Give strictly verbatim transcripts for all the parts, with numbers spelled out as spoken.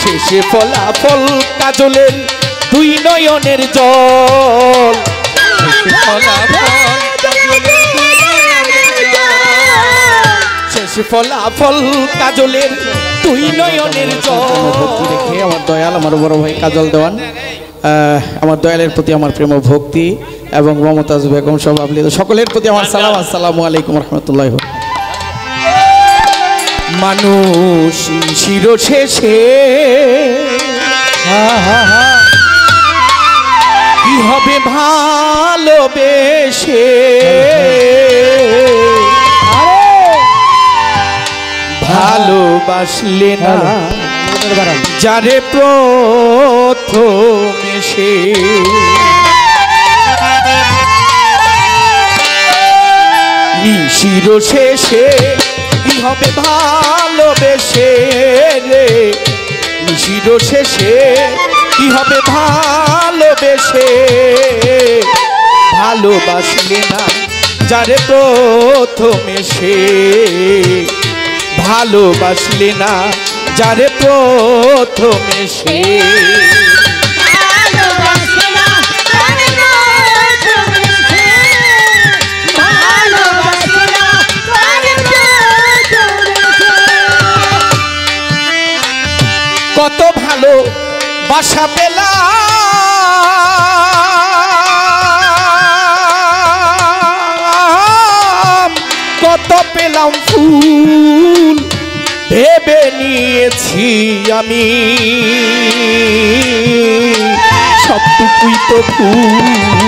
শেষে ফলাফল কাজলের দুই নয়নের জল শেষে ফলাফল কাজলের দুই নয়নের জল। ভক্তি রেখে আমার দয়াল আমার বড় ভাই কাজল দেওয়ান, আমার দয়ালের প্রতি আমার প্রেম ভক্তি এবং মমতাজ বেগম সহ আবলিত সকলের প্রতি আমার সালাম। আসসালামু আলাইকুম রহমতুল্লাহ। মানুষ শির শেষে কি হবে ভালোবেসে, ভালোবাসলে না যারে প্রথমে সে, নিশির শেষে কি হবে ভালোবেসে রে, নিশির শেষে কি হবে ভালোবেসে, ভালোবাসলে না যারে প্রথমে সে, ভালোবাসলে না যারে প্রথমে সে, কত ভালো বাসা পেলাম, কত পেলাম ফুল ভেবে নিয়েছি আমি, সবটুকুই তো ফুল,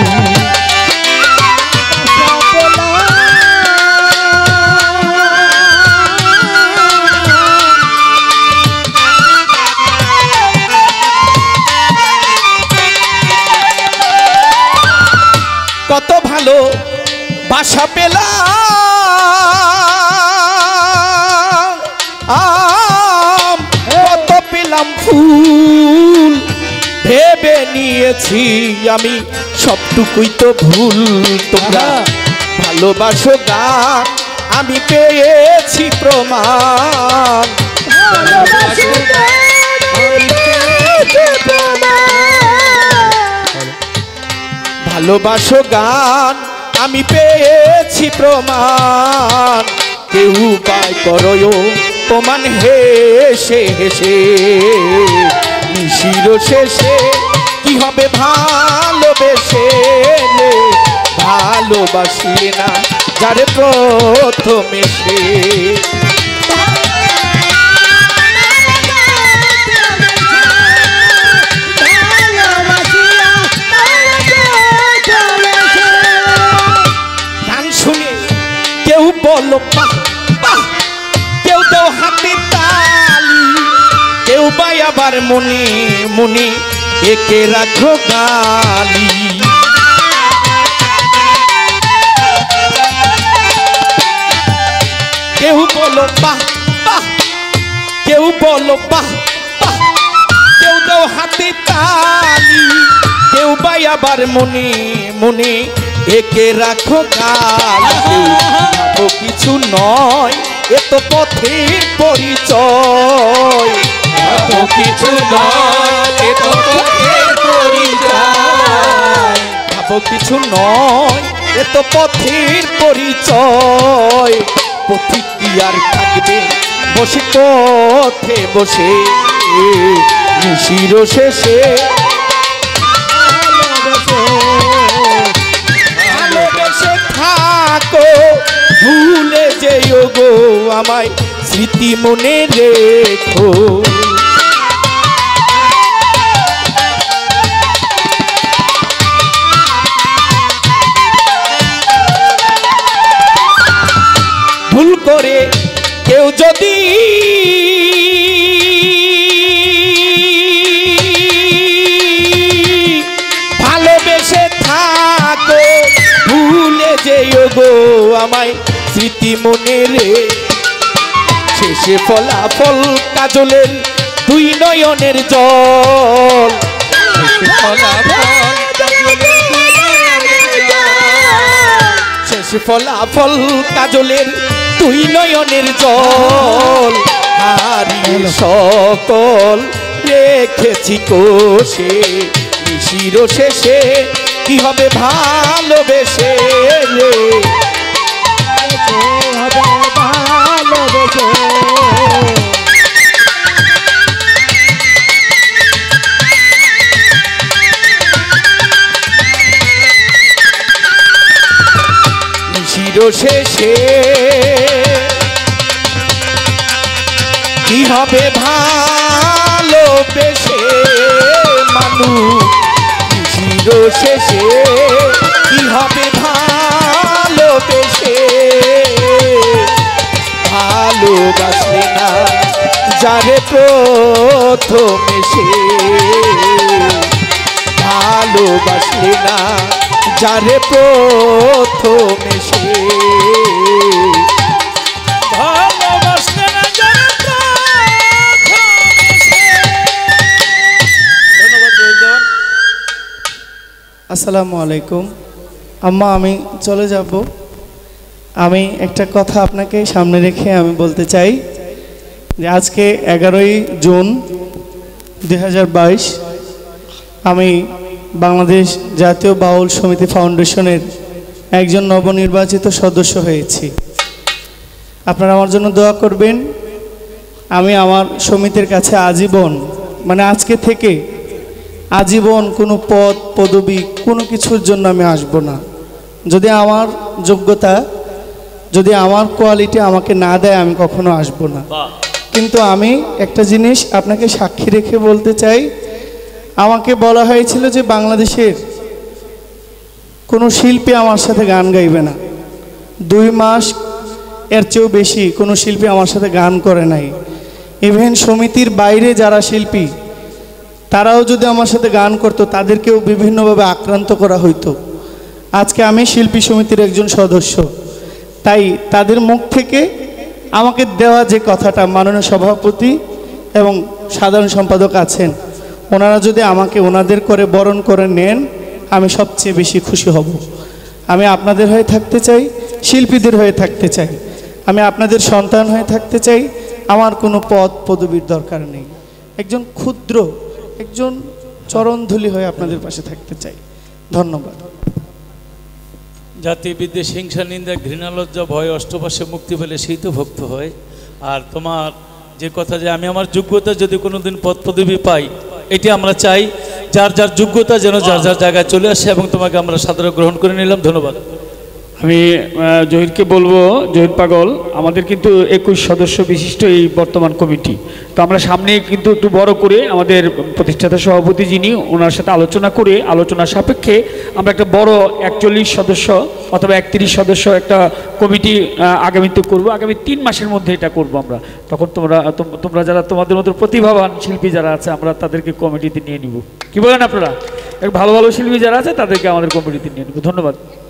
কত ভালো বাসা পেলাম, কত পেলাম ফুল ভেবে নিয়েছি আমি, সবটুকুই তো ভুল। তোমরা ভালোবাসো গান আমি পেয়েছি প্রমাণ, ভালোবাসো গান আমি পেয়েছি প্রমাণ, কেউ পায় করো প্রমাণ হেসে হেসে, নিশির শেষে কি হবে ভালোবেসে, ভালোবাসলে না যারে প্রথমে সে, কেউ বলো বাহ বাহ, কেউ দাও হাতে তালি, কেউ বাই আবার মনে মনে একে রাখো গালি, কেউ বলো বাহ বাহ, কেউ বলো বাহ বাহ, কেউ দাও হাতে তালি, কেউ বাই আবার মনে মনে একে রাখো গালি, কেউ কিছু নয় এ তো পথের পরিচয়, এত কিছু নয় এ তো পথের পরিচয়, ভাবো কিছু নয় এ তো পথের পরিচয়, পথিক কি আর থাকবে বসে পথে বসে, নিশির শেষে থাকো ভুলে যেও গো আমায় স্মৃতি মনে রেখো, ভুল করে কেউ যদি ভালোবেসে থাকো ভুলে যেও গো আমায় স্মৃতি মনে রে, শেষে ফলাফল কাজলের দুই নয়নের জল, শেষে ফলাফল কাজলের দুই নয়নের জল, হারিয়ে সকল রেখেছি কোষে নিশির শেষে কি হবে ভালোবেসে রে হবে ভালোবেসে নিশির শেষে কি হবে ভালোবেসে মানুষ নিশির শেষে কি হবে ভালোবেসে ভালোবাসলে না যারে প্রথমে সে ভালোবাসলে না যারে প্রথমে সে ভালোবাসলে না যারে প্রথমে সে। ধন্যবাদ। আসসালামু আলাইকুম আম্মা, আমি চলে যাব। আমি একটা কথা আপনাকে সামনে রেখে আমি বলতে চাই যে আজকে এগারোই জুন দুই হাজার বাইশ আমি বাংলাদেশ জাতীয় বাউল সমিতি ফাউন্ডেশনের একজন নবনির্বাচিত সদস্য হয়েছি। আপনারা আমার জন্য দোয়া করবেন। আমি আমার সমিতির কাছে আজীবন, মানে আজকে থেকে আজীবন কোনো পদ পদবি কোনো কিছুর জন্য আমি আসব না। যদি আমার যোগ্যতা, যদি আমার কোয়ালিটি আমাকে না দেয়, আমি কখনো আসব না। কিন্তু আমি একটা জিনিস আপনাকে সাক্ষী রেখে বলতে চাই, আমাকে বলা হয়েছিল যে বাংলাদেশের কোনো শিল্পী আমার সাথে গান গাইবে না। দুই মাস এর চেয়েও বেশি কোনো শিল্পী আমার সাথে গান করে নাই। ইভেন সমিতির বাইরে যারা শিল্পী তারাও যদি আমার সাথে গান করতো, তাদেরকেও বিভিন্নভাবে আক্রান্ত করা হইতো। আজকে আমি শিল্পী সমিতির একজন সদস্য, তাই তাদের মুখ থেকে আমাকে দেওয়া যে কথাটা, মাননীয় সভাপতি এবং সাধারণ সম্পাদক আছেন, ওনারা যদি আমাকে ওনাদের করে বরণ করে নেন, আমি সবচেয়ে বেশি খুশি হব। আমি আপনাদের হয়ে থাকতে চাই, শিল্পীদের হয়ে থাকতে চাই, আমি আপনাদের সন্তান হয়ে থাকতে চাই। আমার কোনো পদ পদবীর দরকার নেই। একজন ক্ষুদ্র একজন চরণধুলি হয়ে আপনাদের পাশে থাকতে চাই। ধন্যবাদ। জাতি বিদ্বেষ হিংসা নিন্দা ঘৃণা লজ্জা ভয় অষ্টপাশে মুক্তি পেলে সেই তো ভক্ত হয়। আর তোমার যে কথা যে আমি আমার যোগ্যতা যদি কোনোদিন পদ পদবি পাই, এটি আমরা চাই। যার যার যোগ্যতা যেন যার যার জায়গায় চলে আসে, এবং তোমাকে আমরা সাদরে গ্রহণ করে নিলাম। ধন্যবাদ। আমি জহিরকে বলবো, জহির পাগল, আমাদের কিন্তু একুশ সদস্য বিশিষ্ট এই বর্তমান কমিটি, তো আমরা সামনে কিন্তু একটু বড় করে আমাদের প্রতিষ্ঠাতা সভাপতি যিনি, ওনার সাথে আলোচনা করে আলোচনা সাপেক্ষে আমরা একটা বড় একচল্লিশ সদস্য অথবা একত্রিশ সদস্য একটা কমিটি আগামীতে করব। আগামী তিন মাসের মধ্যে এটা করব আমরা। তখন তোমরা তোমরা যারা তোমাদের মতো প্রতিভাবান শিল্পী যারা আছে, আমরা তাদেরকে কমিটিতে নিয়ে নিব। কি বলেন আপনারা? ভালো ভালো শিল্পী যারা আছে তাদেরকে আমাদের কমিটিতে নিয়ে নিব। ধন্যবাদ।